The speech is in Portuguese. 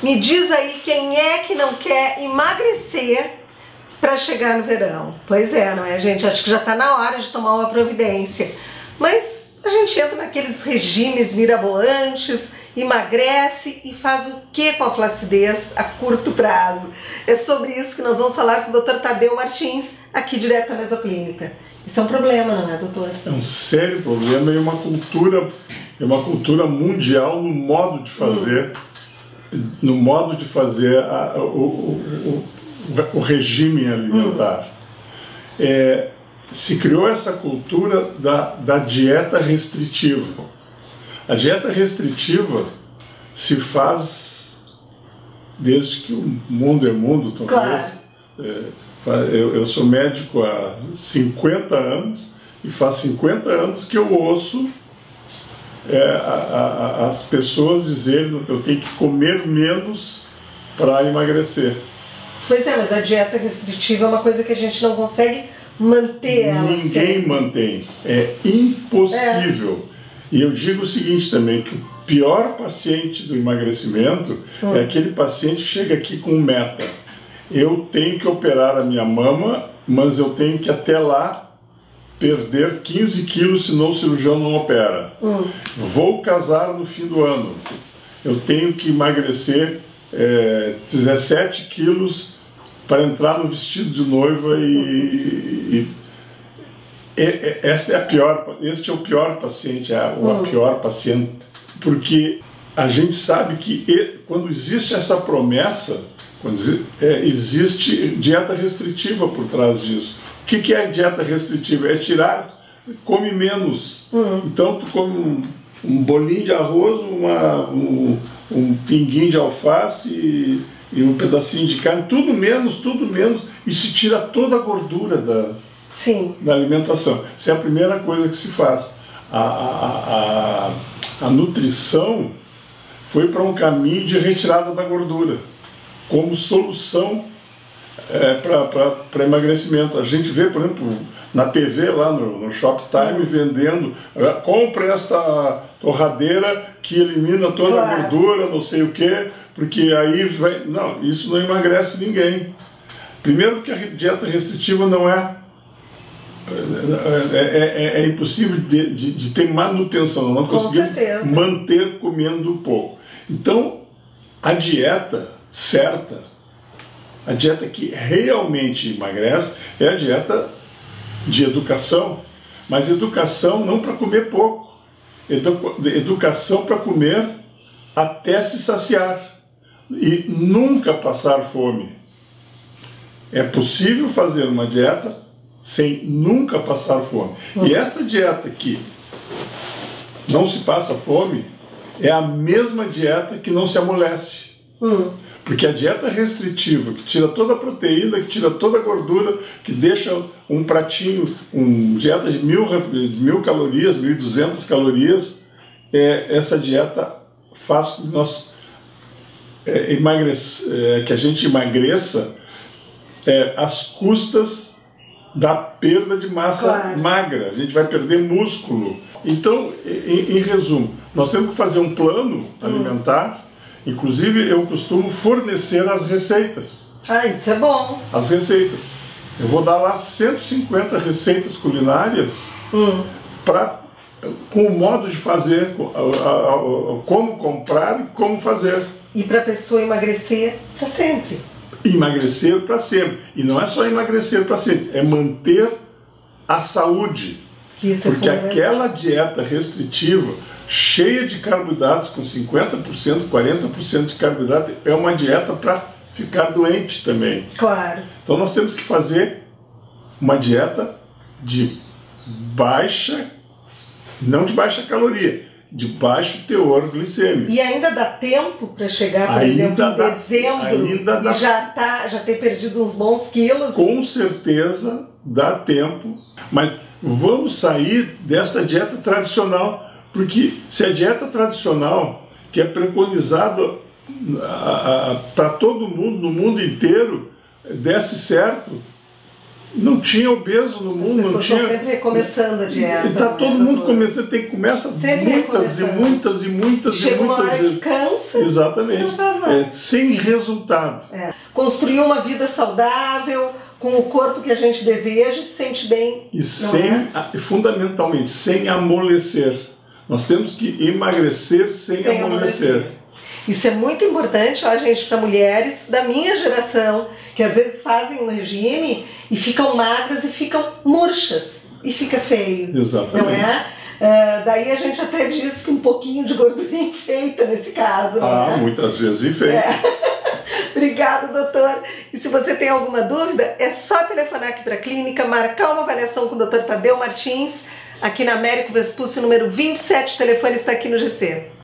Me diz aí quem é que não quer emagrecer para chegar no verão. Pois é, não é, gente? Acho que já está na hora de tomar uma providência. Mas a gente entra naqueles regimes mirabolantes, emagrece e faz o que com a flacidez a curto prazo? É sobre isso que nós vamos falar com o Dr. Tadeu Martins, aqui direto da Mesoclínica. Isso é um problema, não é, doutor? É um sério problema e uma cultura mundial no modo de fazer, o regime alimentar. Se criou essa cultura da dieta restritiva. A dieta restritiva se faz desde que o mundo é mundo, talvez. Claro. Eu sou médico há 50 anos e faz 50 anos que eu ouço as pessoas dizerem que eu tenho que comer menos para emagrecer. Pois é, mas a dieta restritiva é uma coisa que a gente não consegue manter ela. Ninguém mantém. É impossível. E eu digo o seguinte também, que o pior paciente do emagrecimento é aquele paciente que chega aqui com meta. Eu tenho que operar a minha mama, mas eu tenho que até lá perder 15 quilos, senão o cirurgião não opera. Vou casar no fim do ano. Eu tenho que emagrecer 17 quilos para entrar no vestido de noiva este é o pior paciente, a pior paciente, porque a gente sabe que quando existe essa promessa, existe dieta restritiva por trás disso. O que é dieta restritiva? É come menos. Então tu come um bolinho de arroz, um pinguinho de alface e um pedacinho de carne, tudo menos, e se tira toda a gordura da alimentação. Essa é a primeira coisa que se faz. A nutrição foi para um caminho de retirada da gordura, como solução para emagrecimento. A gente vê, por exemplo, na TV, lá no Shoptime, vendendo, compre esta torradeira que elimina toda a gordura, não sei o quê, porque aí vai... Não, isso não emagrece ninguém. Primeiro porque a dieta restritiva não é impossível de ter manutenção, não conseguimos manter comendo pouco. Então, a dieta certa, a dieta que realmente emagrece, é a dieta de educação, mas educação não para comer pouco, educação para comer até se saciar e nunca passar fome. É possível fazer uma dieta sem nunca passar fome. E esta dieta que não se passa fome é a mesma dieta que não se amolece. Porque a dieta restritiva, que tira toda a proteína, que tira toda a gordura, que deixa um pratinho, dieta de 1000 calorias, 1200 calorias, essa dieta faz com que nós que a gente emagreça às custas da perda de massa magra. A gente vai perder músculo. Então, em resumo, nós temos que fazer um plano alimentar. Inclusive, eu costumo fornecer as receitas. Isso é bom. As receitas. Eu vou dar lá 150 receitas culinárias com o modo de fazer, como comprar e como fazer. E para a pessoa emagrecer para sempre. Emagrecer para sempre. E não é só emagrecer para sempre, é manter a saúde. Porque aquela dieta restritiva, cheia de carboidratos, com 50%, 40% de carboidrato, é uma dieta para ficar doente também. Claro. Então nós temos que fazer uma dieta de baixa, não de baixa caloria, de baixo teor glicêmico. E ainda dá tempo para chegar, por exemplo, em dezembro e já ter perdido uns bons quilos? Com certeza dá tempo, mas vamos sair desta dieta tradicional, porque se a dieta tradicional, que é preconizada para todo mundo, no mundo inteiro, desse certo, Não tinha obeso no mundo, não tinha. Estão sempre recomeçando a dieta. Está todo mundo começando, começa muitas vezes. Chega uma hora que cansa. Exatamente. Não faz nada. Sem resultado. Construir uma vida saudável, com o corpo que a gente deseja, se sente bem. E fundamentalmente, sem amolecer. Nós temos que emagrecer sem amolecer. Isso é muito importante, ó, gente, para mulheres da minha geração, que às vezes fazem um regime e ficam magras e ficam murchas, e fica feio. Exatamente. Não é? Daí a gente até diz que um pouquinho de gordura enfeita nesse caso. Muitas vezes enfeita. Obrigada, doutor. E se você tem alguma dúvida, é só telefonar aqui para a clínica, marcar uma avaliação com o Dr. Tadeu Martins, aqui na Américo Vespucci, número 27, o telefone está aqui no GC.